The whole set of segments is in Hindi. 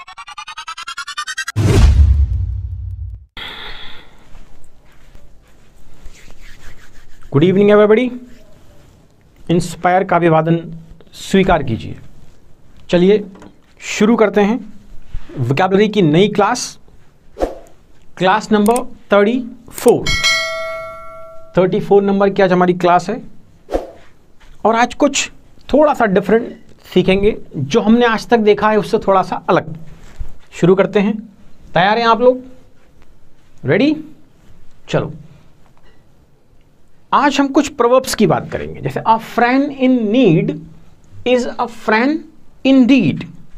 Good evening everybody. इंस्पायर का अभिवादन स्वीकार कीजिए। चलिए शुरू करते हैं वोकैबुलरी की नई क्लास नंबर 34 नंबर की आज हमारी क्लास है और आज कुछ थोड़ा सा डिफरेंट सीखेंगे। जो हमने आज तक देखा है उससे थोड़ा सा अलग। शुरू करते हैं। तैयार हैं आप लोग? रेडी? चलो, आज हम कुछ प्रोवर्ब्स की बात करेंगे। जैसे a friend in need is a friend in deed.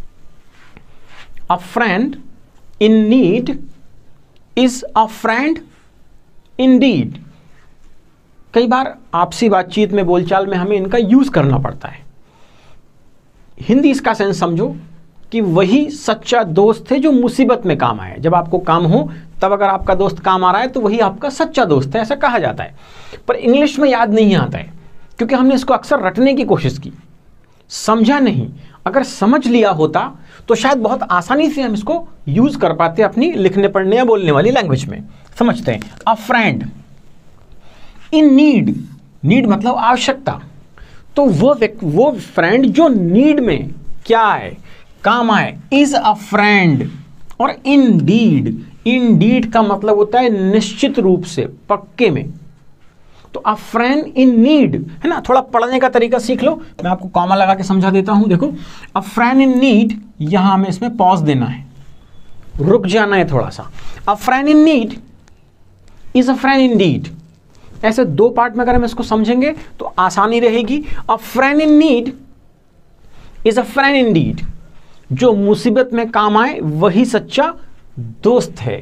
A friend in need is a friend in deed. कई बार आपसी बातचीत में, बोलचाल में हमें इनका यूज करना पड़ता है। हिंदी इसका सेंस समझो कि वही सच्चा दोस्त है जो मुसीबत में काम आए। जब आपको काम हो तब अगर आपका दोस्त काम आ रहा है तो वही आपका सच्चा दोस्त है, ऐसा कहा जाता है। पर इंग्लिश में याद नहीं आता है क्योंकि हमने इसको अक्सर रटने की कोशिश की, समझा नहीं। अगर समझ लिया होता तो शायद बहुत आसानी से हम इसको यूज कर पाते अपनी लिखने पढ़ने या बोलने वाली लैंग्वेज में। समझते हैं। A friend in need, need मतलब आवश्यकता। तो वो फ्रेंड जो नीड में क्या है, काम आए, इज अ फ्रेंड। और इन डीड का मतलब होता है निश्चित रूप से, पक्के में। तो अ फ्रेंड इन नीड है ना। थोड़ा पढ़ने का तरीका सीख लो, मैं आपको कॉमा लगा के समझा देता हूं। देखो, अ फ्रेंड इन नीड, यहां हमें इसमें पॉज देना है, रुक जाना है थोड़ा सा। A friend in need is a friend in deed. ऐसे दो पार्ट में अगर हम इसको समझेंगे तो आसानी रहेगी। A friend in need is a friend in deed. जो मुसीबत में काम आए वही सच्चा दोस्त है।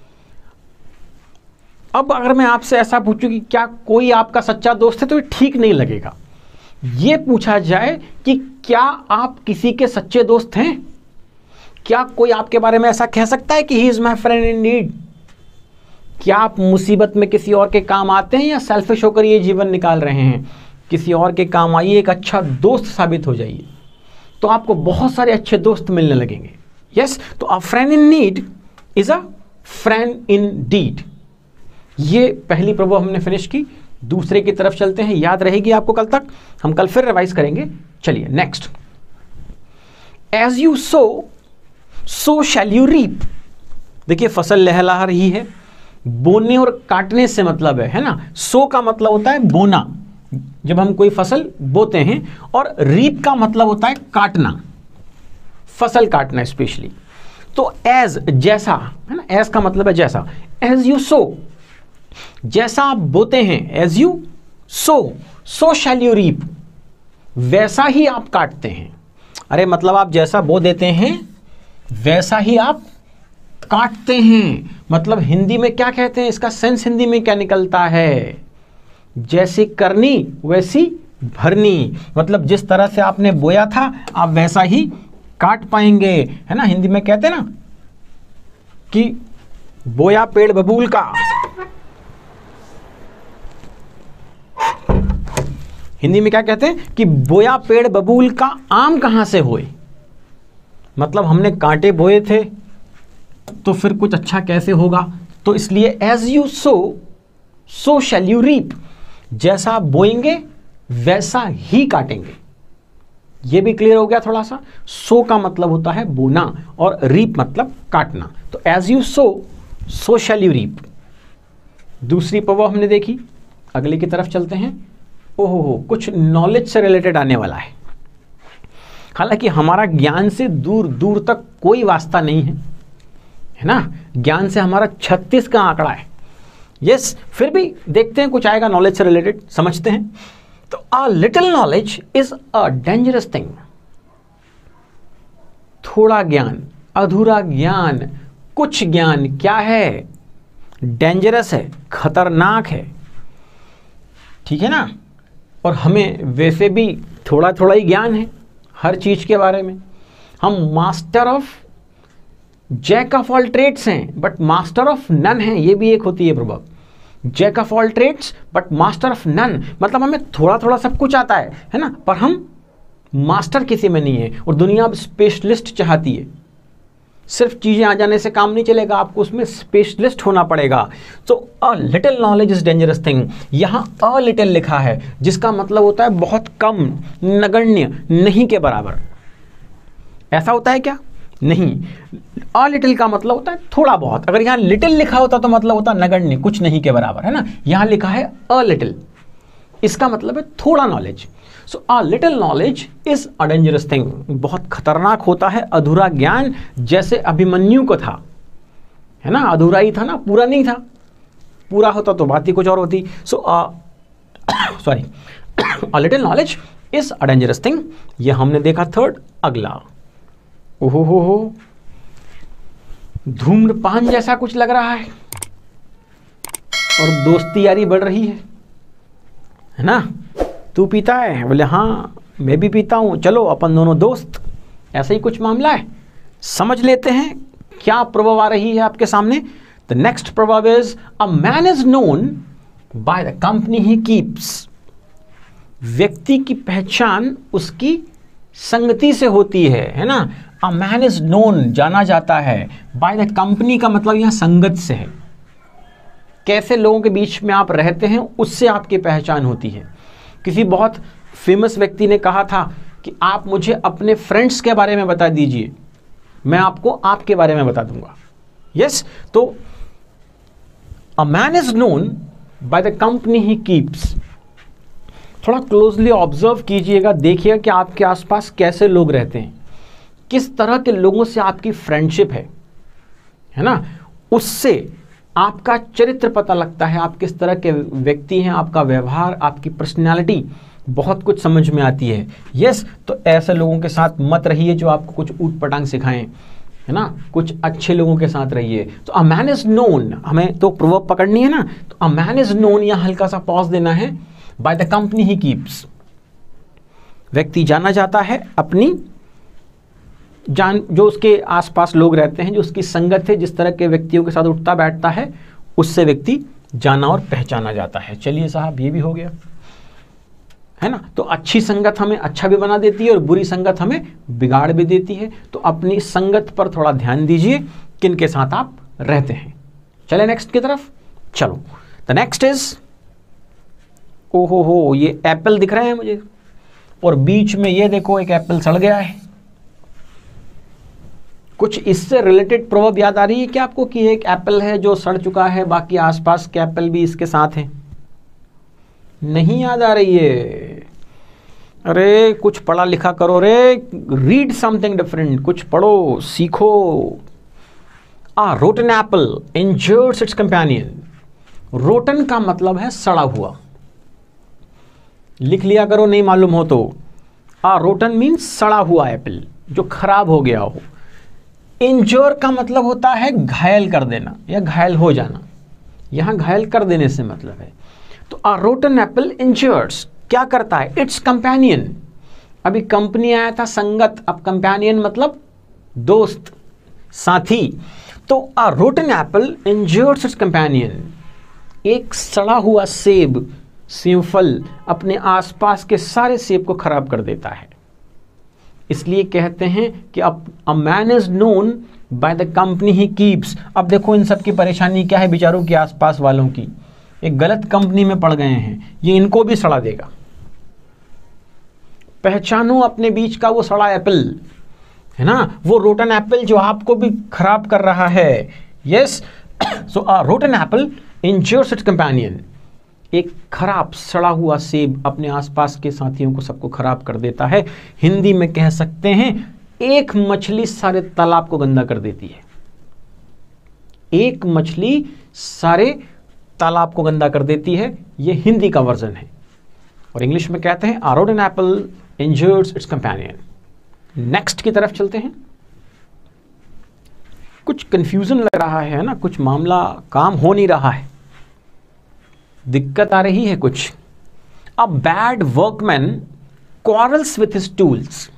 अब अगर मैं आपसे ऐसा पूछूं कि क्या कोई आपका सच्चा दोस्त है, तो ये ठीक नहीं लगेगा। यह पूछा जाए कि क्या आप किसी के सच्चे दोस्त हैं? क्या कोई आपके बारे में ऐसा कह सकता है कि he is my friend in need? क्या आप मुसीबत में किसी और के काम आते हैं या सेल्फिश होकर ये जीवन निकाल रहे हैं? किसी और के काम आइए, एक अच्छा दोस्त साबित हो जाइए, तो आपको बहुत सारे अच्छे दोस्त मिलने लगेंगे। यस, तो a friend in need is a friend in deed. ये पहली प्रभु हमने फिनिश की। दूसरे की तरफ चलते हैं, याद रहेगी आपको कल तक, हम कल फिर रिवाइज करेंगे। चलिए next. As you sow shall you reap. देखिए फसल लहला रही है। बोने और काटने से मतलब है ना। सो का मतलब होता है बोना, जब हम कोई फसल बोते हैं, और रीप का मतलब होता है काटना, फसल काटना स्पेशली। तो एज, जैसा है ना, एज का मतलब है जैसा। एज यू सो, जैसा आप बोते हैं, as you sow shall you reap, वैसा ही आप काटते हैं। अरे मतलब आप जैसा बो देते हैं वैसा ही आप काटते हैं। मतलब हिंदी में क्या कहते हैं, इसका सेंस हिंदी में क्या निकलता है? जैसी करनी वैसी भरनी। मतलब जिस तरह से आपने बोया था आप वैसा ही काट पाएंगे, है ना। हिंदी में कहते हैं ना कि बोया पेड़ बबूल का। हिंदी में क्या कहते हैं कि बोया पेड़ बबूल का, आम कहां से होए। मतलब हमने कांटे बोए थे तो फिर कुछ अच्छा कैसे होगा। तो इसलिए as you sow shall you reap. जैसा आप बोएंगे वैसा ही काटेंगे। यह भी क्लियर हो गया थोड़ा सा। सो का मतलब होता है बोना और रीप मतलब काटना। तो as you sow shall you reap. दूसरी पवा हमने देखी, अगले की तरफ चलते हैं। ओहो, कुछ नॉलेज से रिलेटेड आने वाला है। हालांकि हमारा ज्ञान से दूर दूर तक कोई वास्ता नहीं है ना। ज्ञान से हमारा 36 का आंकड़ा है। यस, फिर भी देखते हैं कुछ आएगा नॉलेज से रिलेटेड, समझते हैं। तो a little knowledge is a dangerous thing. थोड़ा ज्ञान, अधूरा ज्ञान, कुछ ज्ञान क्या है? डेंजरस है, खतरनाक है। ठीक है ना। और हमें वैसे भी थोड़ा थोड़ा ही ज्ञान है हर चीज के बारे में। हम master of jack of all trades हैं बट मास्टर ऑफ नन हैं। ये भी एक होती है प्रभाव। Jack of all trades but master of none, मतलब हमें थोड़ा थोड़ा सब कुछ आता है ना, पर हम मास्टर किसी में नहीं है। और दुनिया अब स्पेशलिस्ट चाहती है। सिर्फ चीज़ें आ जाने से काम नहीं चलेगा, आपको उसमें स्पेशलिस्ट होना पड़ेगा। तो a little knowledge is dangerous thing. यहाँ अ लिटिल लिखा है जिसका मतलब होता है बहुत कम, नगण्य, नहीं के बराबर। ऐसा होता है क्या? नहीं। अ लिटिल का मतलब होता है थोड़ा बहुत। अगर यहाँ लिटिल लिखा होता तो मतलब होता नगण्य, कुछ नहीं के बराबर, है ना। यहाँ लिखा है अ लिटिल, इसका मतलब है थोड़ा knowledge. So a little knowledge is a dangerous thing. बहुत खतरनाक होता है अधूरा ज्ञान, जैसे अभिमन्यु को था, है ना। अधूरा ही था ना, पूरा नहीं था। पूरा होता तो बात ही कुछ और होती। So sorry, a little knowledge is a dangerous thing. ये हमने देखा थर्ड। अगला, ओहो हो, धूम्रपान जैसा कुछ लग रहा है और दोस्ती यारी बढ़ रही है ना। तू पीता है? बोले हाँ मैं भी पीता हूँ, चलो अपन दोनों दोस्त। ऐसा ही कुछ मामला है। समझ लेते हैं क्या प्रभाव आ रही है आपके सामने। द नेक्स्ट प्रभाव is a man is known by the company he keeps. व्यक्ति की पहचान उसकी संगति से होती है ना। अ मैन इज नोन, जाना जाता है। बाय द कंपनी का मतलब यहां संगत से है। कैसे लोगों के बीच में आप रहते हैं उससे आपकी पहचान होती है। किसी बहुत फेमस व्यक्ति ने कहा था कि आप मुझे अपने फ्रेंड्स के बारे में बता दीजिए, मैं आपको आपके बारे में बता दूंगा। यस, तो a man is known by the company he keeps. थोड़ा क्लोजली ऑब्जर्व कीजिएगा, देखिएगा कि आपके आसपास कैसे लोग रहते हैं, किस तरह के लोगों से आपकी फ्रेंडशिप है ना। उससे आपका चरित्र पता लगता है, आप किस तरह के व्यक्ति हैं, आपका व्यवहार, आपकी पर्सनैलिटी बहुत कुछ समझ में आती है। यस, तो ऐसे लोगों के साथ मत रहिए जो आपको कुछ ऊट पटांग सिखाएं, है ना। कुछ अच्छे लोगों के साथ रहिए। तो अ मैन इज नोन, हमें तो प्रवर्ब पकड़नी है ना। तो अ मैन इज नोन, यहाँ हल्का सा पॉज देना है। By the company he keeps, व्यक्ति जाना जाता है अपनी जो उसके आसपास लोग रहते हैं, जो उसकी संगत है, जिस तरह के व्यक्तियों के साथ उठता बैठता है, उससे व्यक्ति जाना और पहचाना जाता है। चलिए साहब, ये भी हो गया, है ना। तो अच्छी संगत हमें अच्छा भी बना देती है और बुरी संगत हमें बिगाड़ भी देती है। तो अपनी संगत पर थोड़ा ध्यान दीजिए, किन के साथ आप रहते हैं। चले नेक्स्ट की तरफ। चलो, द नेक्स्ट इज, ओहो हो, ये एप्पल दिख रहे हैं मुझे और बीच में ये देखो एक एप्पल सड़ गया है। कुछ इससे रिलेटेड प्रवर्ब याद आ रही है क्या आपको कि एक एप्पल है जो सड़ चुका है, बाकी आसपास के एप्पल भी इसके साथ हैं? नहीं याद आ रही है? अरे कुछ पढ़ा लिखा करो रे, रीड समथिंग डिफरेंट, कुछ पढ़ो, सीखो। Rotten apple injures its companion. Rotten का मतलब है सड़ा हुआ, लिख लिया करो नहीं मालूम हो तो। रोटन मीन्स सड़ा हुआ एप्पल, जो खराब हो गया हो। इंजोर का मतलब होता है घायल कर देना या घायल हो जाना, यहां घायल कर देने से मतलब है। तो अ रोटन एप्पल इंजर्स क्या करता है? It's companion. अभी कंपनी आया था संगत, अब कंपेनियन मतलब दोस्त, साथी। तो a rotten apple injures its companion. एक सड़ा हुआ सेब, सेबफल अपने आसपास के सारे सेब को खराब कर देता है। इसलिए कहते हैं कि अब a man is known by the company he keeps. अब देखो इन सब की परेशानी क्या है बेचारों के आसपास वालों की, एक गलत कंपनी में पड़ गए हैं, ये इनको भी सड़ा देगा। पहचानो अपने बीच का वो सड़ा एप्पल, है ना, वो रोटन एप्पल जो आपको भी खराब कर रहा है। Yes, so a rotten apple injures its companion. एक खराब सड़ा हुआ सेब अपने आसपास के साथियों को सबको खराब कर देता है। हिंदी में कह सकते हैं एक मछली सारे तालाब को गंदा कर देती है। एक मछली सारे तालाब को गंदा कर देती है, ये हिंदी का वर्जन है। और इंग्लिश में कहते हैं a rotten apple injures its companion. Next की तरफ चलते हैं। कुछ कंफ्यूजन लग रहा है ना, कुछ मामला काम हो नहीं रहा है, दिक्कत आ रही है कुछ। A bad workman quarrels with his tools.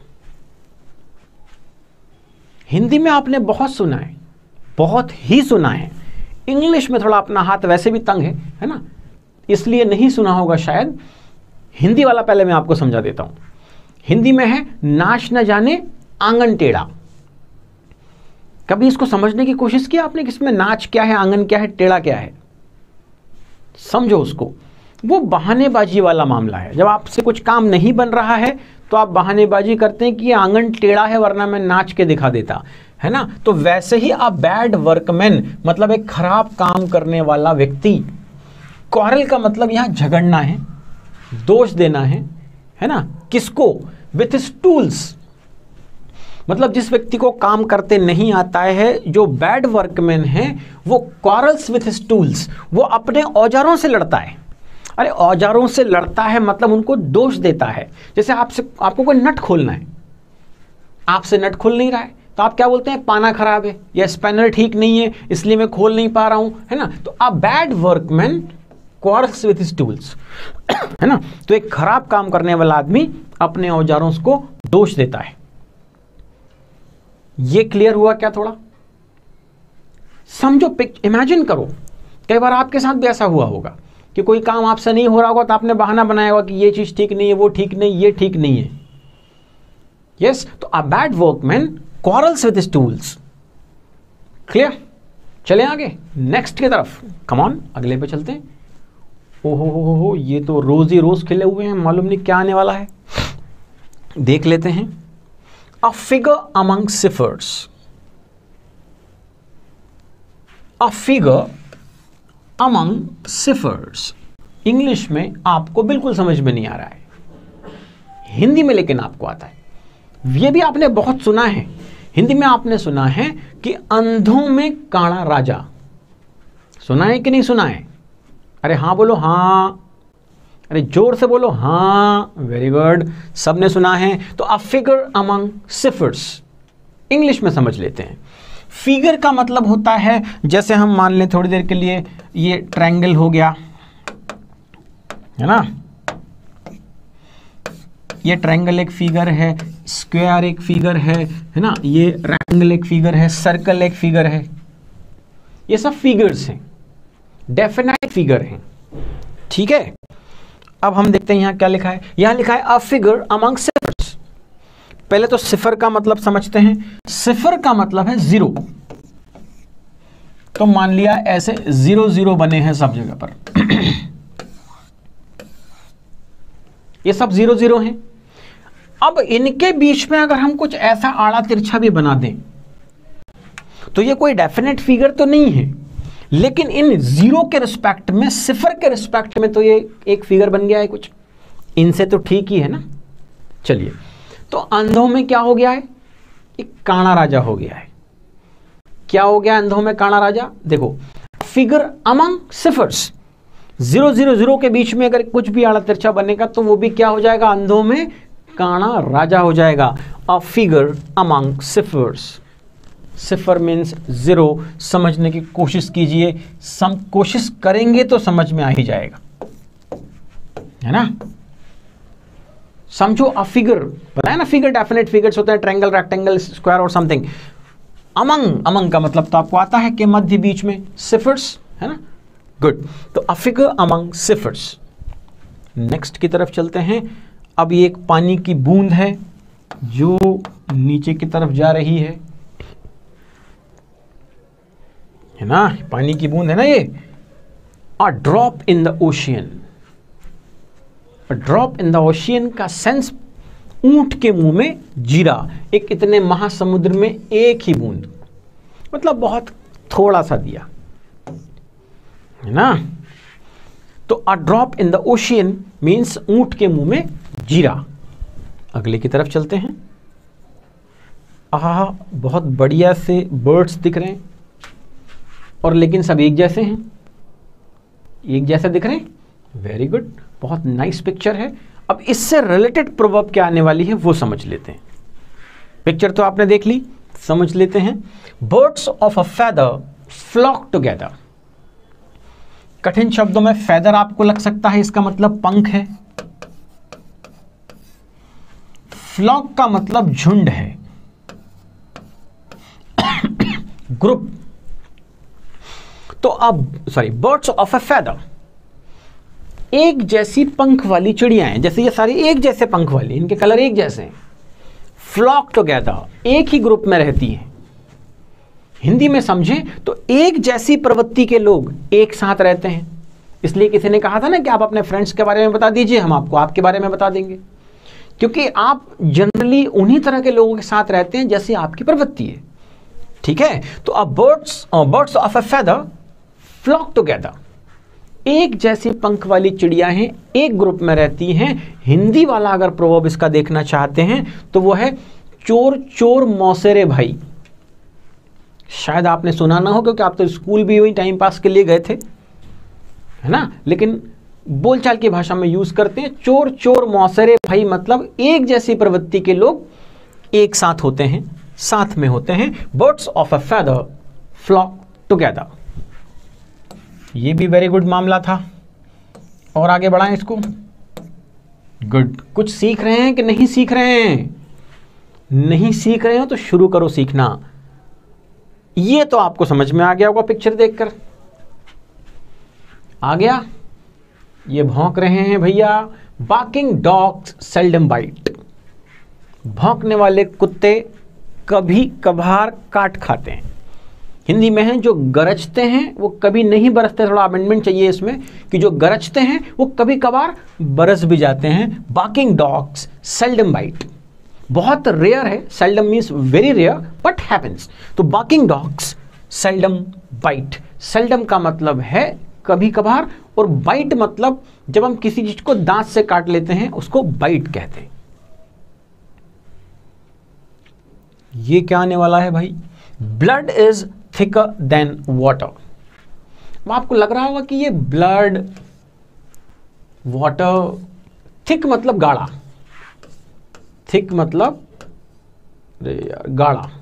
Hindi में आपने बहुत सुना है, बहुत ही सुना है। इंग्लिश में थोड़ा अपना हाथ वैसे भी तंग है ना, इसलिए नहीं सुना होगा शायद। हिंदी वाला पहले मैं आपको समझा देता हूं। हिंदी में है नाच न जाने आंगन टेढ़ा। कभी इसको समझने की कोशिश की आपने कि इसमें नाच क्या है, आंगन क्या है, टेढ़ा क्या है? समझो उसको। वो बहानेबाजी वाला मामला है। जब आपसे कुछ काम नहीं बन रहा है तो आप बहानेबाजी करते हैं कि ये आंगन टेढ़ा है वरना मैं नाच के दिखा देता, है ना? तो वैसे ही अ बैड वर्कमैन मतलब एक खराब काम करने वाला व्यक्ति। क्वारल का मतलब यहां झगड़ना है, दोष देना है ना? किसको? With his tools. मतलब जिस व्यक्ति को काम करते नहीं आता है, जो बैड वर्कमैन है, वो क्वारल्स विथ हिज टूल्स, वो अपने औजारों से लड़ता है। अरे औजारों से लड़ता है मतलब उनको दोष देता है। जैसे आपको कोई नट खोलना है, आपसे नट खुल नहीं रहा है तो आप क्या बोलते हैं? पाना खराब है या स्पैनर ठीक नहीं है इसलिए मैं खोल नहीं पा रहा हूं, है ना? तो a bad workman quarrels with his tools, है ना? तो एक खराब काम करने वाला आदमी अपने औजारों को दोष देता है। ये क्लियर हुआ क्या? थोड़ा समझो, इमेजिन करो। कई बार आपके साथ भी ऐसा हुआ होगा कि कोई काम आपसे नहीं हो रहा होगा तो आपने बहाना बनाया होगा कि ये चीज ठीक नहीं है, वो ठीक नहीं, ये ठीक नहीं है। यस, तो a bad workman quarrels with his tools. Clear? चले आगे नेक्स्ट की तरफ। कम ऑन, अगले पे चलते हैं। ओहो हो, ये तो रोज ही रोज खिले हुए हैं, मालूम नहीं क्या आने वाला है। देख लेते हैं। A figure among ciphers. A figure among ciphers. English में आपको बिल्कुल समझ में नहीं आ रहा है, हिंदी में लेकिन आपको आता है। ये भी आपने बहुत सुना है, हिंदी में आपने सुना है कि अंधों में काणा राजा। सुना है कि नहीं सुना है? अरे हाँ बोलो, हाँ। अरे जोर से बोलो, हाँ। वेरी गुड, सबने सुना है। तो a figure among ciphers English में समझ लेते हैं। फिगर का मतलब होता है, जैसे हम मान लें थोड़ी देर के लिए ये ट्रायंगल हो गया, है ना? ये ट्रायंगल एक फिगर है, स्क्वायर एक फिगर है ना? ये रेक्टेंगल एक फिगर है, सर्कल एक फिगर है। ये सब फिगर्स हैं, डेफिनाइट फिगर हैं। ठीक है, अब हम देखते हैं यहां क्या लिखा है। यहां लिखा है अ फिगर अमंग सिफर्स। पहले तो सिफर का मतलब समझते हैं। सिफर का मतलब है जीरो। तो मान लिया ऐसे 0 0 बने हैं सब जगह पर। ये सब 0 0 हैं। अब इनके बीच में अगर हम कुछ ऐसा आड़ा तिरछा भी बना दें तो ये कोई डेफिनेट फिगर तो नहीं है, लेकिन इन जीरो के रिस्पेक्ट में, सिफर के रिस्पेक्ट में तो ये एक फिगर बन गया है कुछ। इनसे तो ठीक ही है ना। चलिए, तो अंधों में क्या हो गया है? एक काणा राजा हो गया है। क्या हो गया अंधों में काणा राजा? देखो, फिगर अमंग सिफर्स, 0 0 0 के बीच में अगर कुछ भी आड़ा तिरछा बनेगा तो वो भी क्या हो जाएगा? अंधों में काणा राजा हो जाएगा। A figure among ciphers. Cipher means 0। समझने की कोशिश कीजिए, कोशिश करेंगे तो समझ में आ ही जाएगा, है ना? समझो, अ फिगर बताया ना, फिगर डेफिनेट फिगर्स होते हैं, ट्रायंगल, रेक्टेंगल, स्क्वायर और समथिंग। अमंग, अमंग का मतलब तो आपको आता है कि मध्य, बीच में, सिफर्स, है ना? गुड। तो a figure among ciphers. Next की तरफ चलते हैं। अब ये एक पानी की बूंद है जो नीचे की तरफ जा रही है ना? पानी की बूंद है ना ये। A drop in the ocean. Drop in the ocean का सेंस ऊंट के मुंह में जीरा। एक इतने महासमुद्र में एक ही बूंद, मतलब बहुत थोड़ा सा दिया, है ना? तो a drop in the ocean means ऊंट के मुंह में जीरा। अगले की तरफ चलते हैं। आहा, बहुत बढ़िया से बर्ड्स दिख रहे हैं और लेकिन सब एक जैसे हैं, एक जैसे दिख रहे हैं। वेरी गुड, बहुत नाइस पिक्चर है। अब इससे रिलेटेड प्रोवर्ब क्या आने वाली है वो समझ लेते हैं। पिक्चर तो आपने देख ली, समझ लेते हैं। Birds of a feather flock together. कठिन शब्दों में फेदर आपको लग सकता है, इसका मतलब पंख है। फ्लॉक का मतलब झुंड है, ग्रुप। तो अब बर्ड्स ऑफ अ फेदर, एक जैसी पंख वाली चिड़िया हैं। जैसे ये सारी एक जैसे पंख वाली, इनके कलर एक जैसे हैं। फ्लॉक टुगेदर, एक ही ग्रुप में रहती हैं। हिंदी में समझें तो एक जैसी प्रवृत्ति के लोग एक साथ रहते हैं। इसलिए किसी ने कहा था ना कि आप अपने फ्रेंड्स के बारे में बता दीजिए, हम आपको आपके बारे में बता देंगे, क्योंकि आप जनरली उन्हीं तरह के लोगों के साथ रहते हैं जैसी आपकी प्रवृत्ति है। ठीक है, तो अब birds of a feather flock together. एक जैसी पंख वाली चिड़िया हैं, एक ग्रुप में रहती हैं। हिंदी वाला अगर प्रवर्ब इसका देखना चाहते हैं तो वो है चोर चोर मौसेरे भाई। शायद आपने सुना ना हो, क्योंकि आप तो स्कूल भी वही टाइम पास के लिए गए थे, है ना, लेकिन बोलचाल की भाषा में यूज करते हैं चोर चोर मौसेरे भाई, मतलब एक जैसी प्रवृत्ति के लोग एक साथ होते हैं, साथ में होते हैं। Birds of a feather flock together. ये भी वेरी गुड मामला था। और आगे बढ़ाएं इसको। गुड। कुछ सीख रहे हैं कि नहीं सीख रहे हैं? नहीं सीख रहे हो तो शुरू करो सीखना। ये तो आपको समझ में आ गया होगा पिक्चर देखकर। आ गया? ये भौंक रहे हैं भैया। Barking dogs seldom bite. भौंकने वाले कुत्ते कभी कभार काट खाते हैं। हिंदी में है जो गरजते हैं वो कभी नहीं बरसते। थोड़ा अमेंडमेंट चाहिए इसमें कि जो गरजते हैं वो कभी कभार बरस भी जाते हैं। Barking dogs seldom bite. बहुत रेयर है, seldom means very rare but happens. तो barking dogs seldom bite. Seldom का मतलब है कभी कभार, और बाइट मतलब जब हम किसी चीज को दांत से काट लेते हैं उसको बाइट कहते हैं। ये क्या आने वाला है भाई? Blood is thicker than water. अब आपको लग रहा होगा कि ये ब्लड, वाटर, थिक मतलब गाढ़ा, थिक मतलब गाढ़ा।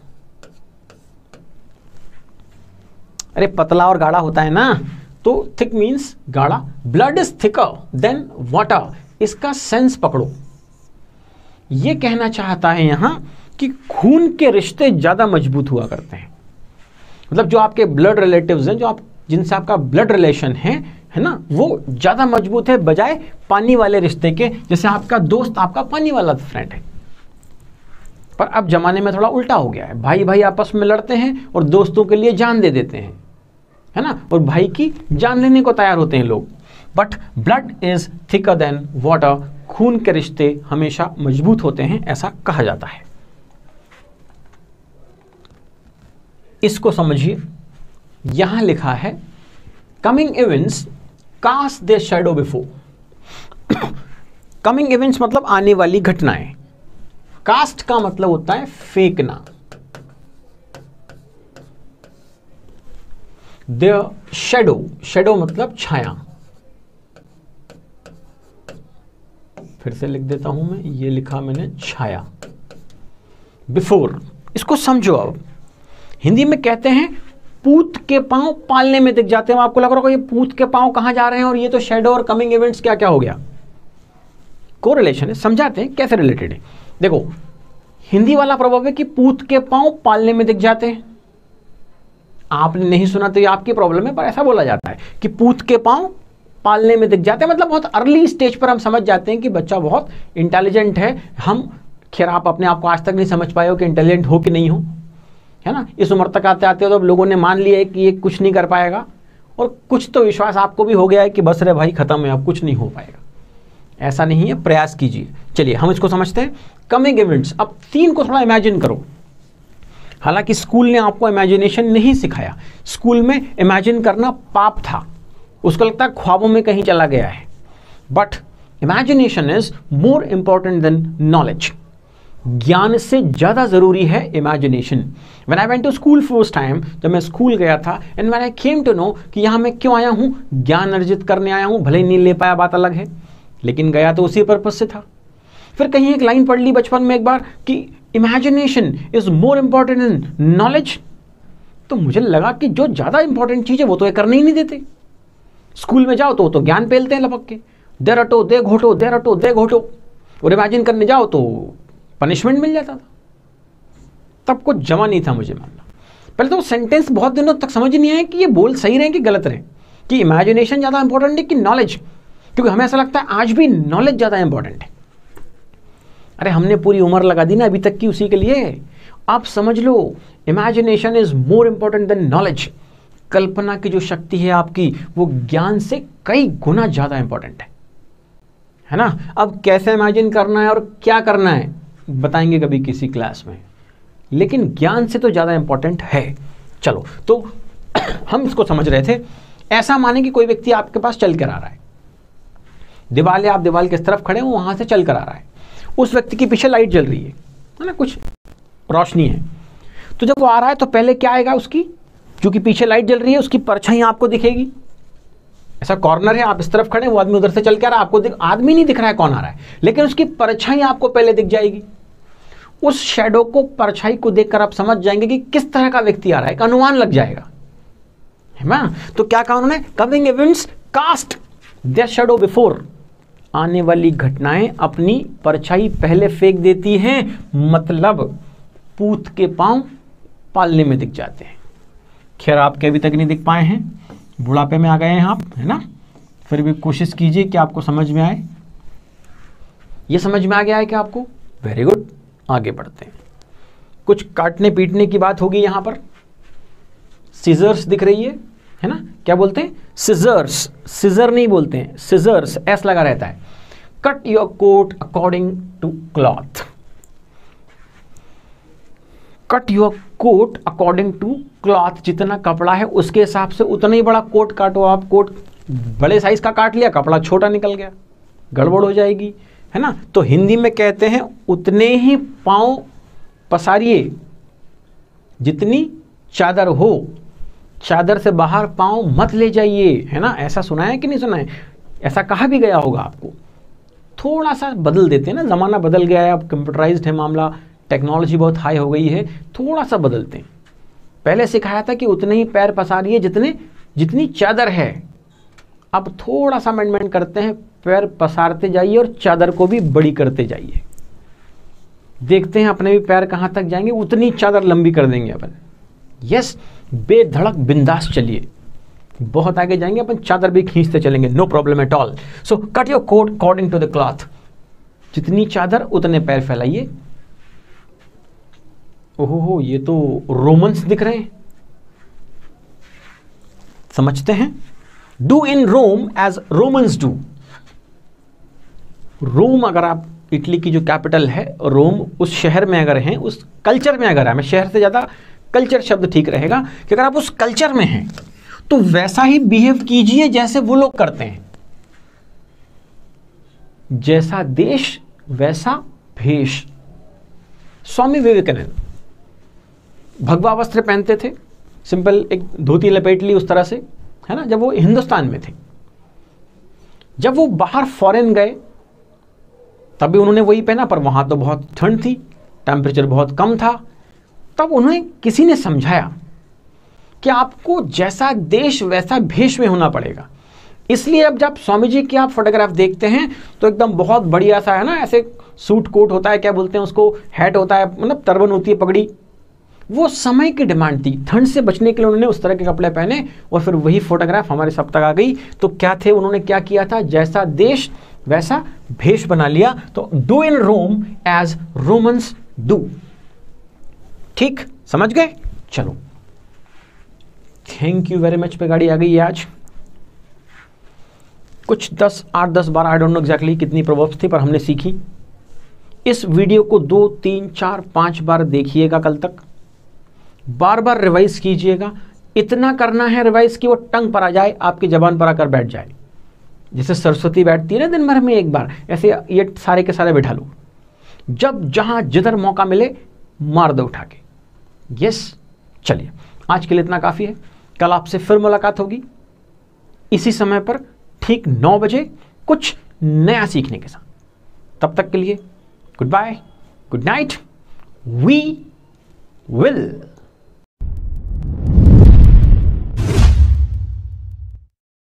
अरे पतला और गाढ़ा होता है ना, तो थिक मीन्स गाढ़ा। Blood is thicker than water, इसका सेंस पकड़ो। ये कहना चाहता है यहां कि खून के रिश्ते ज्यादा मजबूत हुआ करते हैं। मतलब जो आपके ब्लड रिलेटिव्स हैं, जो आप जिनसे आपका ब्लड रिलेशन है ना, वो ज्यादा मजबूत है बजाय पानी वाले रिश्ते के। जैसे आपका दोस्त आपका पानी वाला फ्रेंड है। पर अब जमाने में थोड़ा उल्टा हो गया है। भाई भाई आपस में लड़ते हैं और दोस्तों के लिए जान दे देते हैं, है ना, और भाई की जान लेने को तैयार होते हैं लोग। But blood is thicker than water. खून के रिश्ते हमेशा मजबूत होते हैं, ऐसा कहा जाता है। इसको समझिए। यहां लिखा है coming events cast their shadow before. Coming events मतलब आने वाली घटनाएं। कास्ट का मतलब होता है फेंकना। देयर शैडो, शैडो मतलब छाया। फिर से लिख देता हूं मैं, ये लिखा मैंने छाया। बिफोर, इसको समझो। अब हिंदी में कहते हैं पूत के पांव पालने में दिख जाते हैं। आपको लग रहा होगा ये पूत के पांव कहां जा रहे हैं और ये तो शैडो और कमिंग इवेंट्स क्या क्या हो गया। कोरिलेशन है, समझाते हैं कैसे रिलेटेड है। देखो, हिंदी वाला प्रभाव है कि पूत के पांव पालने में दिख जाते हैं। आपने नहीं सुना तो ये आपकी प्रॉब्लम है, पर ऐसा बोला जाता है कि पूत के पांव पालने में दिख जाते हैं। मतलब बहुत अर्ली स्टेज पर हम समझ जाते हैं कि बच्चा बहुत इंटेलिजेंट है। हम, खैर आप अपने आप को आज तक नहीं समझ पाए हो कि इंटेलिजेंट हो कि नहीं हो, है ना। इस उम्र तक आते आते तो अब लोगों ने मान लिया है कि ये कुछ नहीं कर पाएगा, और कुछ तो विश्वास आपको भी हो गया है कि बस रे भाई खत्म है, अब कुछ नहीं हो पाएगा। ऐसा नहीं है, प्रयास कीजिए। चलिए हम इसको समझते हैं। Coming events. अब तीन को थोड़ा इमेजिन करो। हालांकि स्कूल ने आपको इमेजिनेशन नहीं सिखाया। स्कूल में इमेजिन करना पाप था, उसको लगता है ख्वाबों में कहीं चला गया है। But imagination is more important than knowledge. ज्ञान से ज्यादा जरूरी है imagination. When I went to school first time, जब मैं स्कूल गया था, and when I came to know कि यहां मैं क्यों आया हूं, ज्ञान अर्जित करने आया हूं। भले ही नहीं ले पाया, बात अलग है, लेकिन गया तो उसी पर्पज से था। फिर कहीं एक लाइन पढ़ ली बचपन में एक बार कि imagination is more important than knowledge. तो मुझे लगा कि जो ज्यादा इंपॉर्टेंट चीज है वो तो ये करने ही नहीं देते। स्कूल में जाओ तो ज्ञान पेलते हैं लपक के, दे रटो दे घोटो, दे रटो दे घोटो, और इमेजिन करने जाओ तो पनिशमेंट मिल जाता था। तब कुछ जमा नहीं था मुझे मानना। पहले तो सेंटेंस बहुत दिनों तक समझ नहीं आया कि ये बोल सही रहे कि गलत रहे, कि इमेजिनेशन ज़्यादा इंपॉर्टेंट है कि नॉलेज। क्योंकि हमें ऐसा लगता है आज भी नॉलेज ज़्यादा इंपॉर्टेंट है। अरे हमने पूरी उम्र लगा दी ना अभी तक की उसी के लिए। आप समझ लो, imagination is more important than knowledge. कल्पना की जो शक्ति है आपकी, वो ज्ञान से कई गुना ज्यादा इंपॉर्टेंट है ना। अब कैसे इमेजिन करना है और क्या करना है बताएंगे कभी किसी क्लास में, लेकिन ज्ञान से तो ज्यादा इंपॉर्टेंट है। चलो, तो हम इसको समझ रहे थे। ऐसा माने कि कोई व्यक्ति आपके पास चल कर आ रहा है, दीवार है, आप दीवार किस तरफ खड़े हो, वहां से चल कर आ रहा है। उस व्यक्ति के पीछे लाइट जल रही है ना, कुछ रोशनी है। तो जब वो आ रहा है तो पहले क्या आएगा, उसकी, क्योंकि पीछे लाइट जल रही है, उसकी परछाई आपको दिखेगी। ऐसा कॉर्नर है, आप इस तरफ खड़े, वो आदमी उधर से चल के आ रहा है, आपको आदमी नहीं दिख रहा है कौन आ रहा है, लेकिन उसकी परछाई आपको पहले दिख जाएगी। उस शैडो को, परछाई को देखकर आप समझ जाएंगे कि किस तरह का व्यक्ति आ रहा है, एक अनुमान लग जाएगा, है ना। तो क्या कहा उन्होंने, coming events cast their shadow before. आने वाली घटनाएं अपनी परछाई पहले फेंक देती हैं, मतलब पूत के पांव पालने में दिख जाते हैं। खैर आपके अभी तक नहीं दिख पाए हैं, बुढ़ापे में आ गए हैं आप, है ना। फिर भी कोशिश कीजिए कि आपको समझ में आए। ये समझ में आ गया है कि आपको, वेरी गुड। आगे बढ़ते हैं। कुछ काटने पीटने की बात होगी यहां पर। सीजर्स दिख रही है ना, क्या बोलते हैं, सिजर्स, सिजर नहीं बोलते हैं, सिजर्स, एस लगा रहता है। Cut your coat according to cloth. Cut your coat according to cloth, जितना कपड़ा है उसके हिसाब से उतना ही बड़ा कोट काटो आप। कोट बड़े साइज का काट लिया, कपड़ा छोटा निकल गया, गड़बड़ हो जाएगी, है ना। तो हिंदी में कहते हैं उतने ही पांव पसारिए जितनी चादर हो, चादर से बाहर पांव मत ले जाइए, है ना। ऐसा सुना है कि नहीं सुना है, ऐसा कहा भी गया होगा आपको। थोड़ा सा बदल देते हैं ना, ज़माना बदल गया है, अब कंप्यूटराइज्ड है मामला, टेक्नोलॉजी बहुत हाई हो गई है, थोड़ा सा बदलते हैं। पहले सिखाया था कि उतने ही पैर पसारिए जितनी चादर है, अब थोड़ा सा अमेंडमेंट करते हैं, पैर पसारते जाइए और चादर को भी बड़ी करते जाइए। देखते हैं अपने भी पैर कहाँ तक जाएंगे, उतनी चादर लंबी कर देंगे अपन। यस, बेधड़क बिंदास चलिए, बहुत आगे जाएंगे अपन, चादर भी खींचते चलेंगे, no problem at all. So cut your coat according to the cloth. जितनी चादर उतने पैर फैलाइए। ओहो, ये तो रोमन्स दिख रहे हैं, समझते हैं। Do in Rome as Romans do. Rome, अगर आप इटली की जो कैपिटल है रोम, उस शहर में अगर हैं, उस कल्चर में अगर है, मैं शहर से ज़्यादा कल्चर शब्द ठीक रहेगा, कि अगर आप उस कल्चर में हैं तो वैसा ही बिहेव कीजिए जैसे वो लोग करते हैं। जैसा देश वैसा भेष। स्वामी विवेकानंद भगवा वस्त्र पहनते थे, सिंपल एक धोती लपेट ली उस तरह से, है ना, जब वो हिंदुस्तान में थे। जब वो बाहर फॉरेन गए तभी उन्होंने वही पहना, पर वहां तो बहुत ठंड थी, टेम्परेचर बहुत कम था। तब उन्हें किसी ने समझाया कि आपको जैसा देश वैसा भेष में होना पड़ेगा। इसलिए अब जब स्वामी जी की आप फोटोग्राफ देखते हैं तो एकदम बहुत बढ़िया सा, है ना, ऐसे सूट कोट होता है, क्या बोलते हैं उसको, हैट होता है, मतलब टर्बन होती है, पगड़ी। वो समय की डिमांड थी, ठंड से बचने के लिए उन्होंने उस तरह के कपड़े पहने, और फिर वही फोटोग्राफ हमारे सब तक आ गई। तो क्या थे, उन्होंने क्या किया था, जैसा देश वैसा भेष बना लिया। तो do in Rome as Romans do. ठीक, समझ गए। चलो, थैंक यू वेरी मच पे गाड़ी आ गई है आज। कुछ 8, 10, 12, आई डोंट नो एग्जैक्टली कितनी प्रोवर्ब्स थी, पर हमने सीखी। इस वीडियो को 2, 3, 4, 5 बार देखिएगा कल तक, बार बार रिवाइज कीजिएगा। इतना करना है रिवाइज कि वो टंग पर आ जाए, आपकी जबान पर आकर बैठ जाए। जैसे सरस्वती बैठती है ना दिन भर में एक बार, ऐसे ये सारे के सारे बैठा लो। जब जहां जिधर मौका मिले मार दो उठा के। यस, चलिए आज के लिए इतना काफ़ी है। कल आपसे फिर मुलाकात होगी इसी समय पर, ठीक 9 बजे, कुछ नया सीखने के साथ। तब तक के लिए goodbye, good night, we will